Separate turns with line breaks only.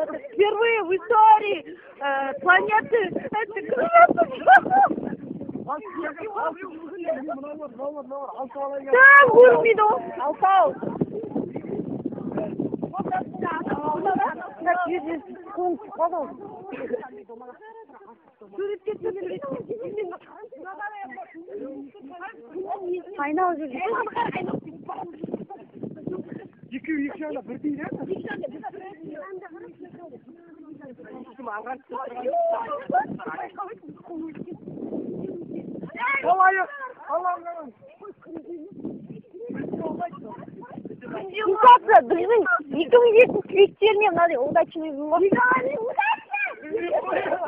Впервые в истории планеты да, көрмейді ғой. Алтау. Айнал жүрді.
Екі жағында бірдей де?
Мысалы, біздің 2007 түлектеріне мынадай удачный